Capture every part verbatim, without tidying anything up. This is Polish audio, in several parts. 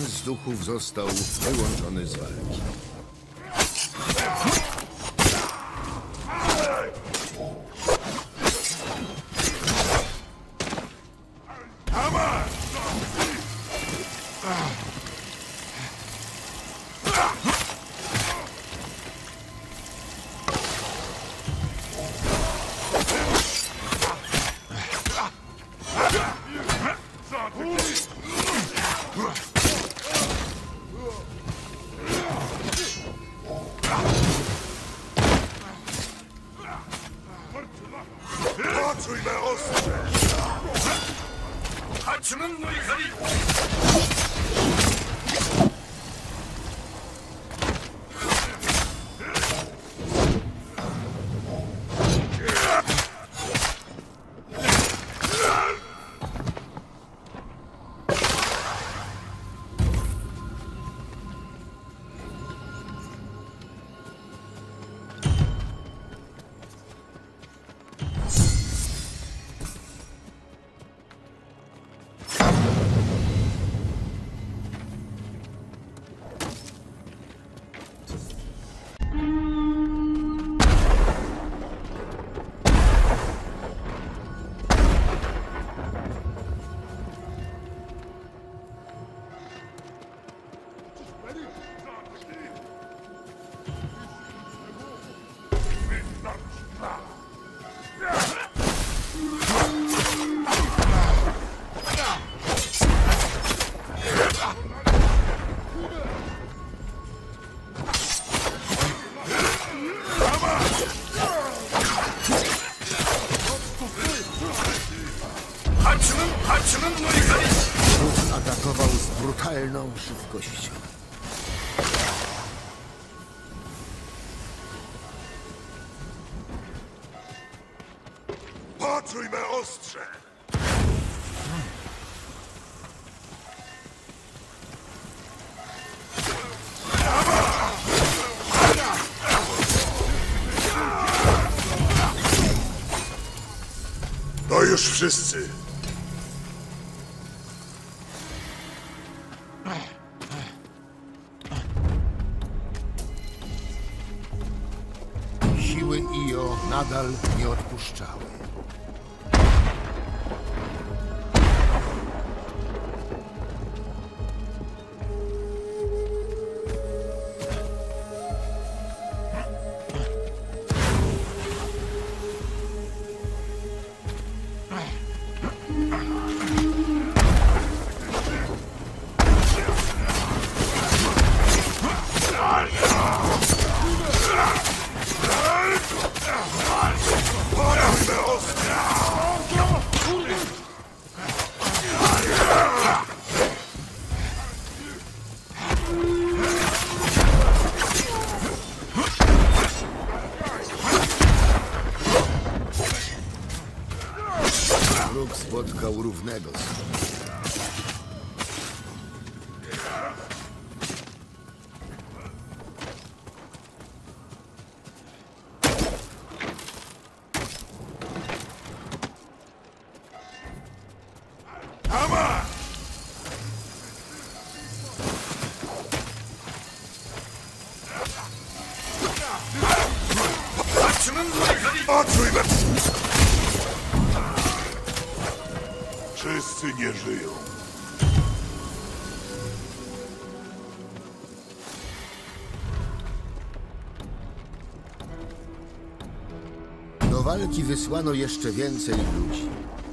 z duchów został wyłączony z walki. Atakował z brutalną szybkością. Poczuj me ostrze! To już wszyscy. Siły Io nadal nie odpuszczały. Wróg spotkał równego sobie. Wszyscy nie żyją. Do walki wysłano jeszcze więcej ludzi.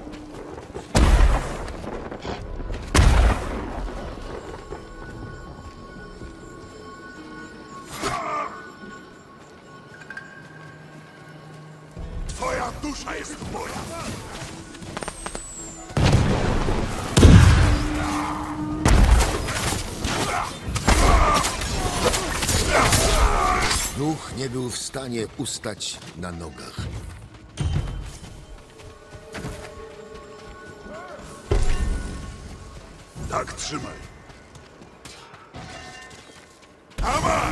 Twoja dusza jest moja! Duch nie był w stanie ustać na nogach. Tak, trzymaj. Tama!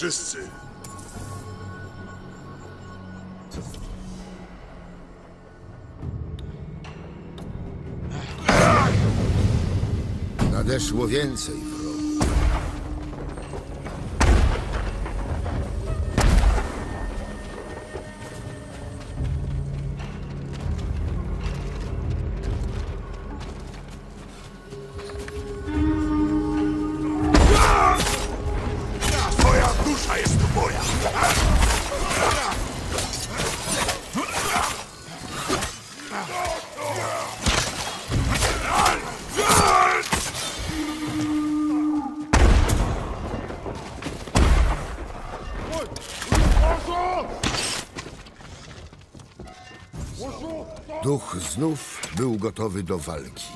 wszyscy. Nadeszło więcej wrogów. Twoja dusza jest moja. Duch znów był gotowy do walki.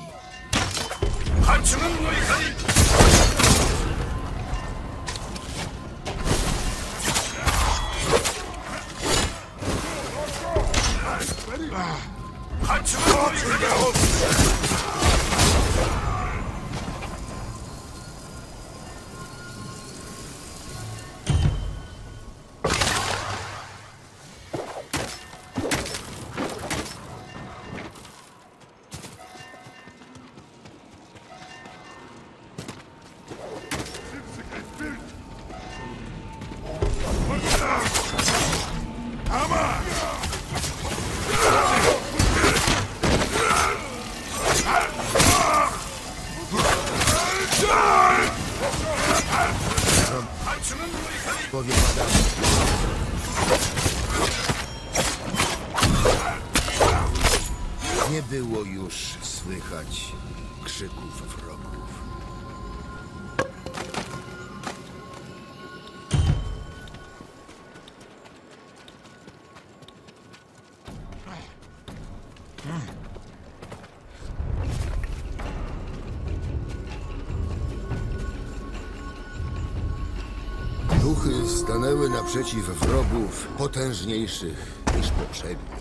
Powie madam. Nie było już słychać krzyków wrogów. Duchy stanęły naprzeciw wrogów potężniejszych niż poprzedni.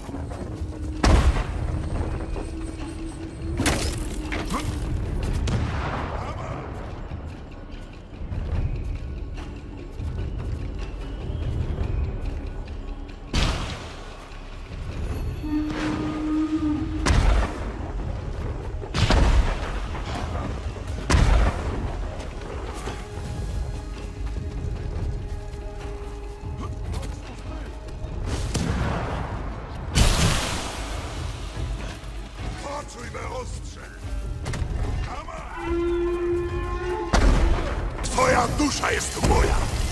Twoja dusza jest moja.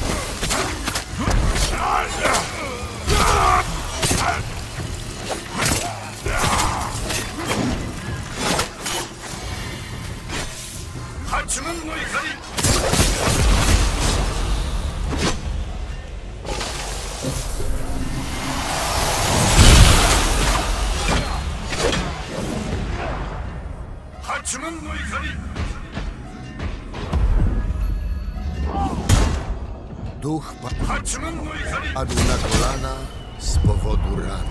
Duch padł na kolana z powodu ran.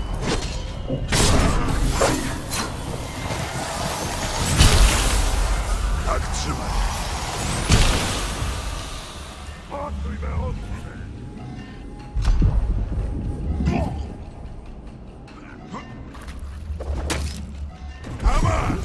Tak trzymaj. Poczuj me ostrze. Kama!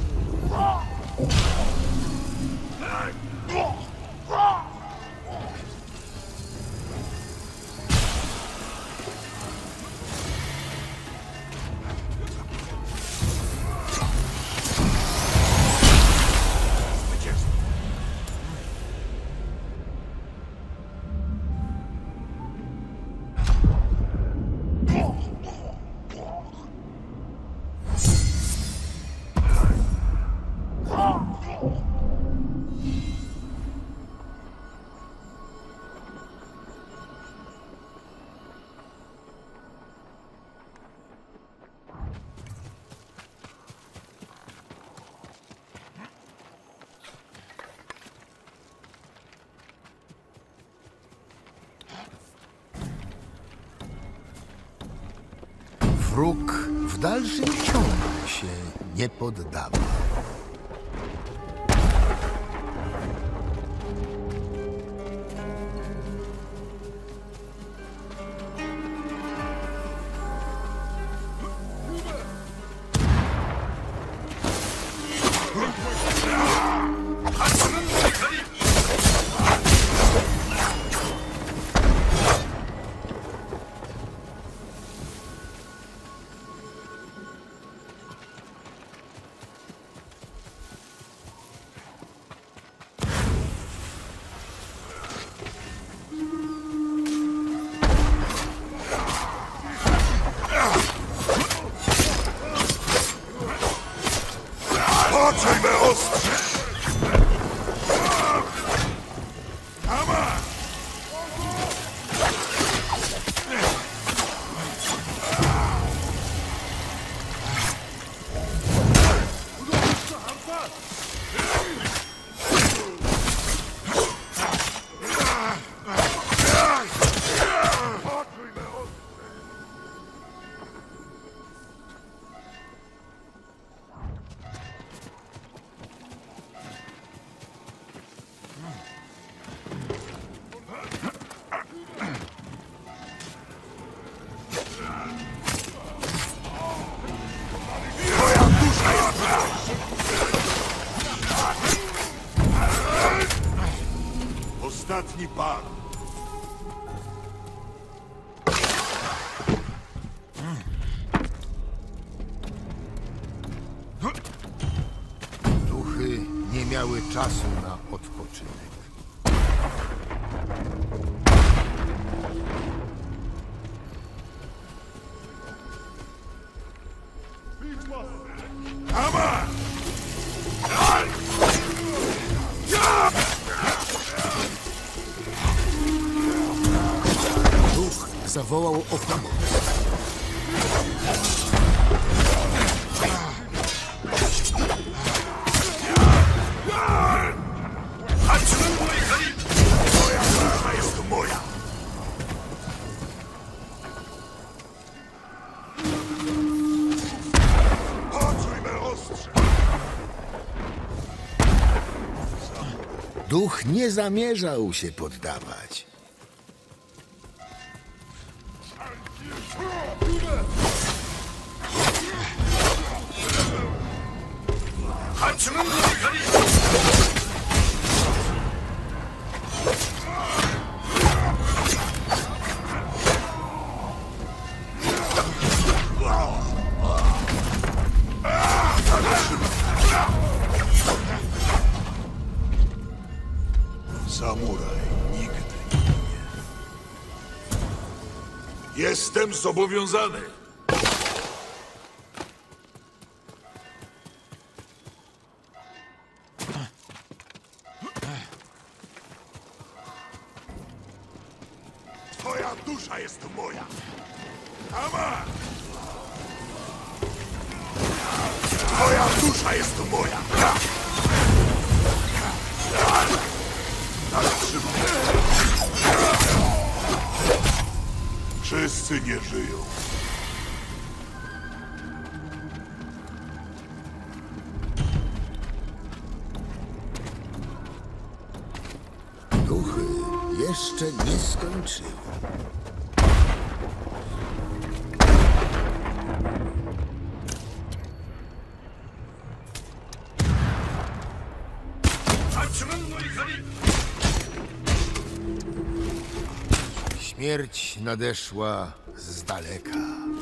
Wróg w dalszym ciągu się nie poddawał. Poczuj me ostrze! Tama! Poczuj me ostrze! Twoja dusza jest ostatni pan. Duchy nie miały czasu na odpoczynek. Tama! Duch zawołał o pomoc. Twoja dusza jest moja. Poczuj me ostrze! Duch nie zamierzał się poddawać. Samuraj nigdy nie ginie. Jestem zobowiązany. Twoja dusza jest moja. Tama! Twoja dusza jest moja. Wszyscy nie żyją. Duchy jeszcze nie skończyły. Śmierć nadeszła z daleka.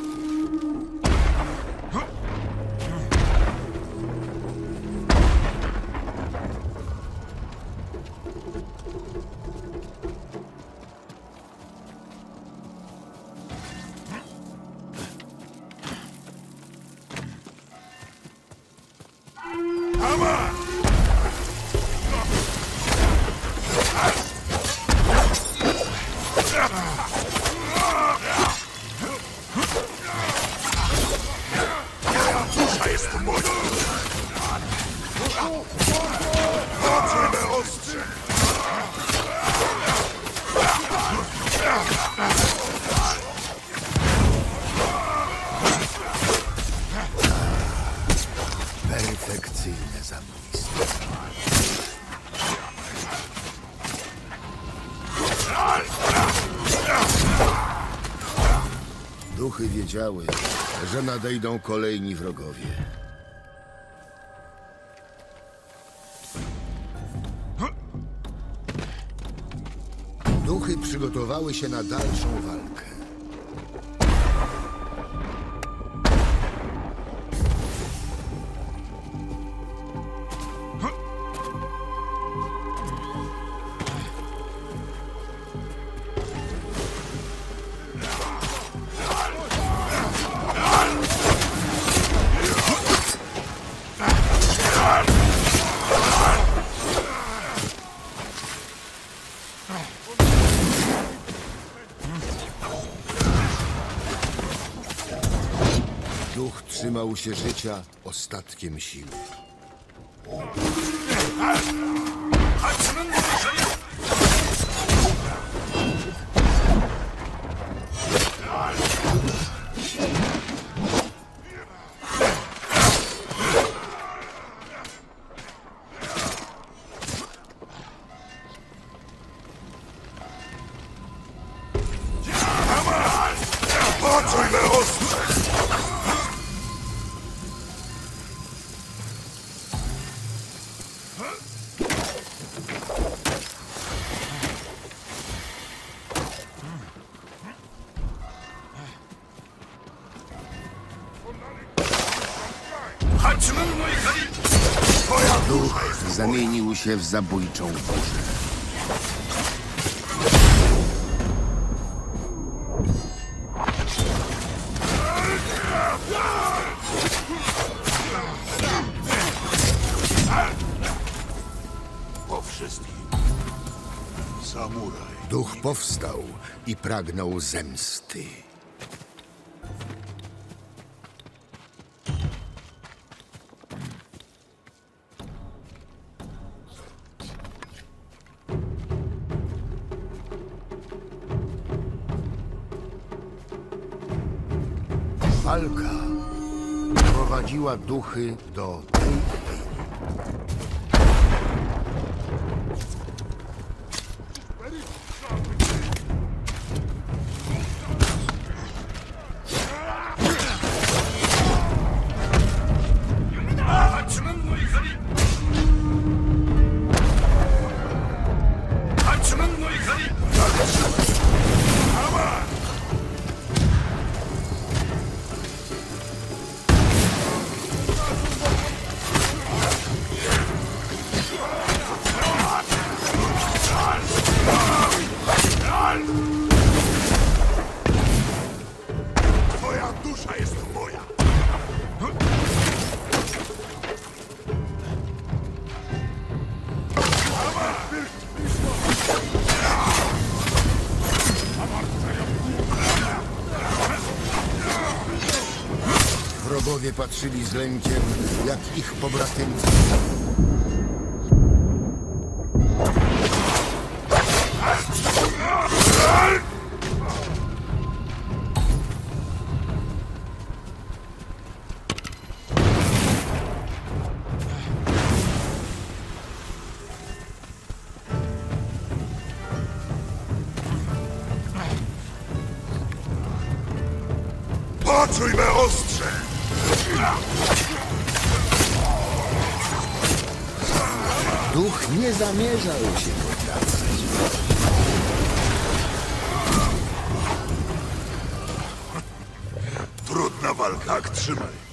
Tama! Twoja dusza jest moja. Poczuj me ostrze. Perfekcyjne zabójstwo. Duchy wiedziały, że nadejdą kolejni wrogowie. przygotowały się na dalszą walkę. Duch trzymał się życia ostatkiem sił. Poczuj me ostrze! Duch zamienił się w zabójczą burzę. Po wszystkim. Samuraj. Duch powstał i pragnął zemsty. Walka prowadziła duchy do tej chwili. Twoja dusza jest moja. Wrogowie patrzyli z lękiem, jak ich pobratymcy. Poczuj me ostrze! Duch nie zamierzał się poddać. Trudna walka. Tak, trzymaj.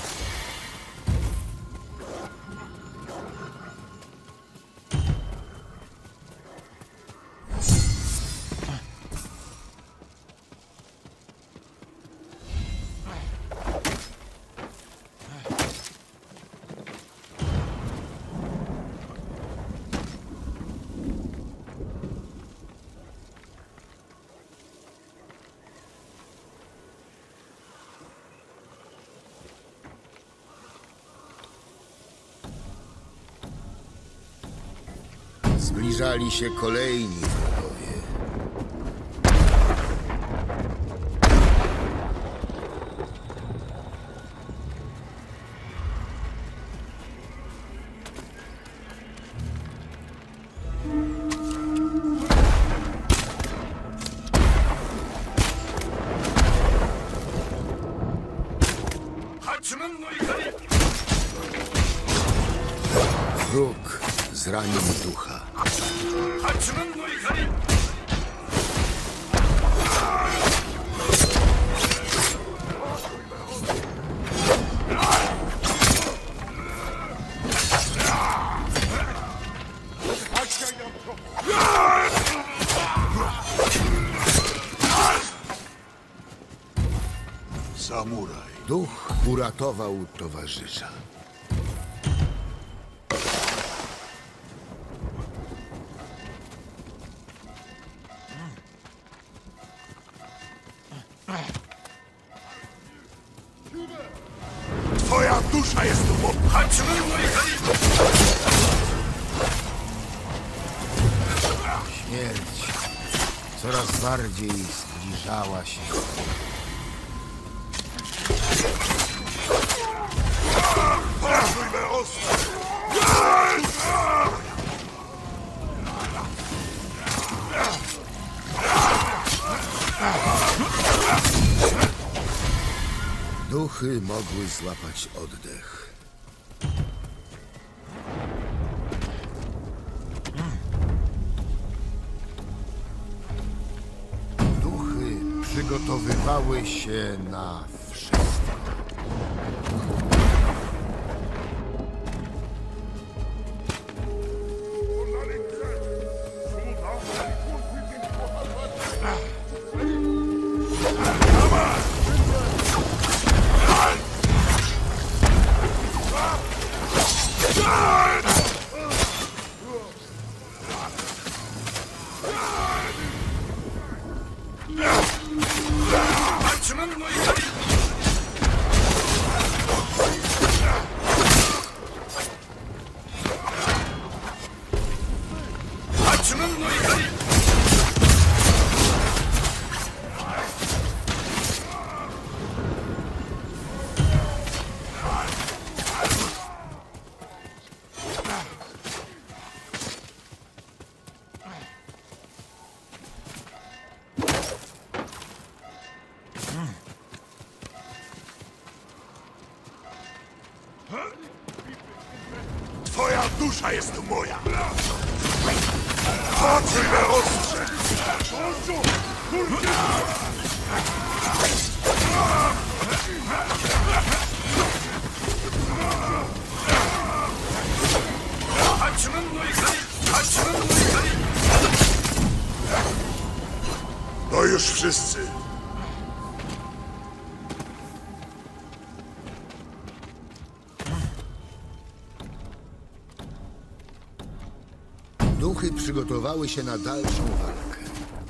Zbliżali się kolejni wrogowie. Wróg zranił ducha. Duch uratował towarzysza. Twoja dusza jest tu mo... Śmierć coraz bardziej zbliżała się. Poczuj me ostrze! Duchy mogły złapać oddech. Duchy przygotowywały się na wszystko. Twoja dusza jest moja! Poczuj me ostrze! To już wszyscy! Duchy przygotowały się na dalszą walkę.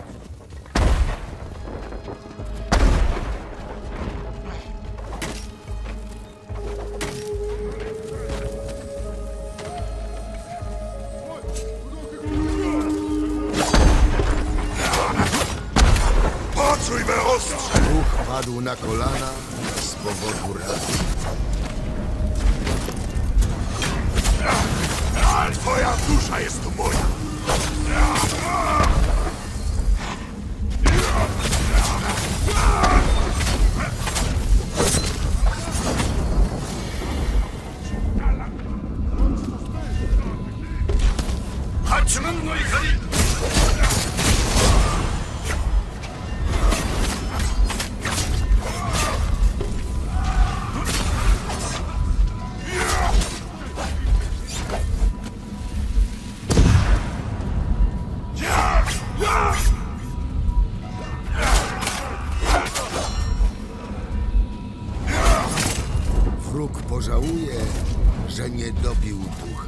Poczuj me ostrze! Duch padł na kolana z powodu rany. Twoja dusza jest moja! Wróg pożałuje, że nie dobił ducha.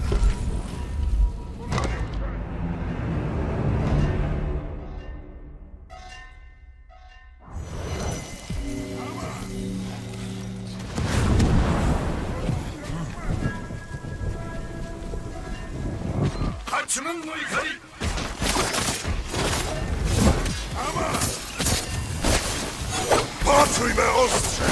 Poczuj me ostrze!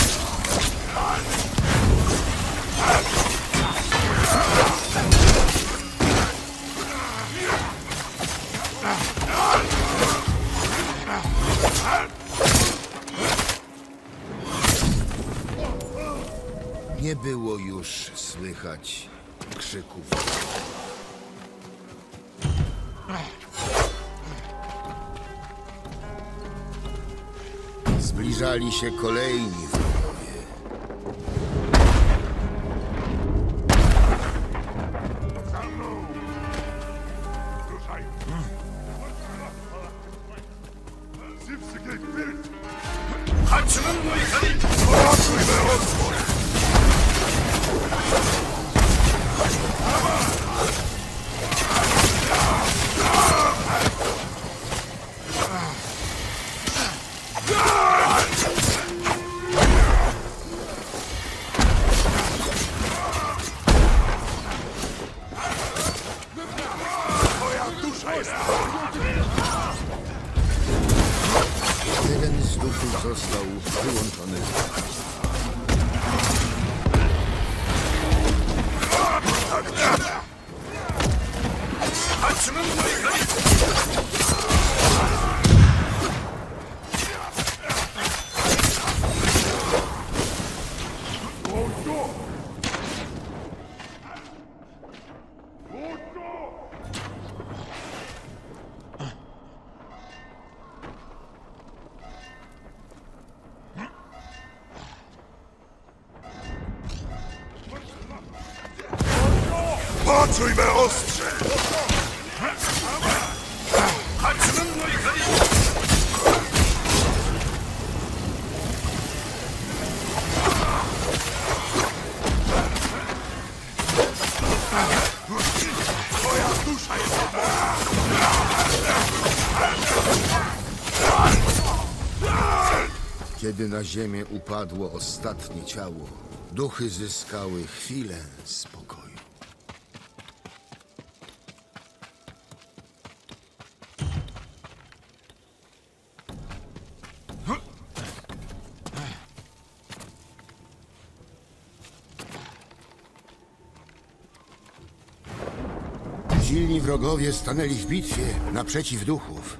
Nie było już słychać krzyków. Zbliżali się kolejni wrogowie. Za mną! Ruszaj! Poczuj Poczuj me ostrze! Twoja dusza jest Kiedy na ziemię upadło ostatnie ciało, duchy zyskały chwilę spokoju. Silni wrogowie stanęli w bitwie naprzeciw duchów.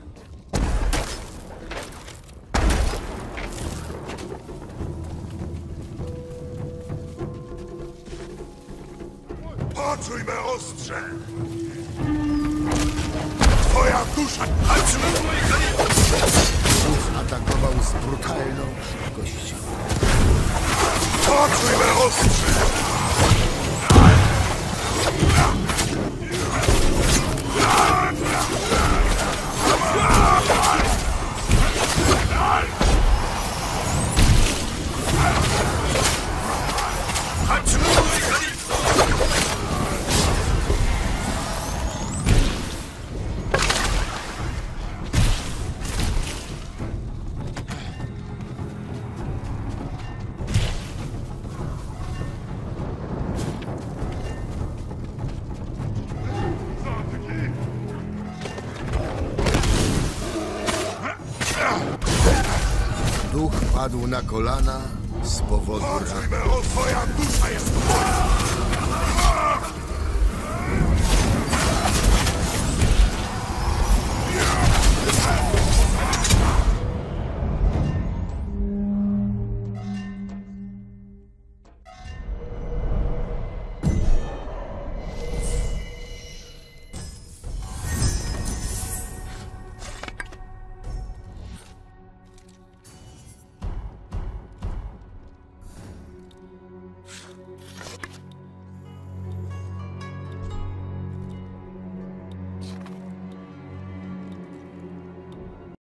Poczuj me ostrze! Twoja dusza! Duch atakował z brutalną szybkością. Poczuj me ostrze! Duch padł na kolana z powodu rany. Poczuj me ostrze! Twoja dusza jest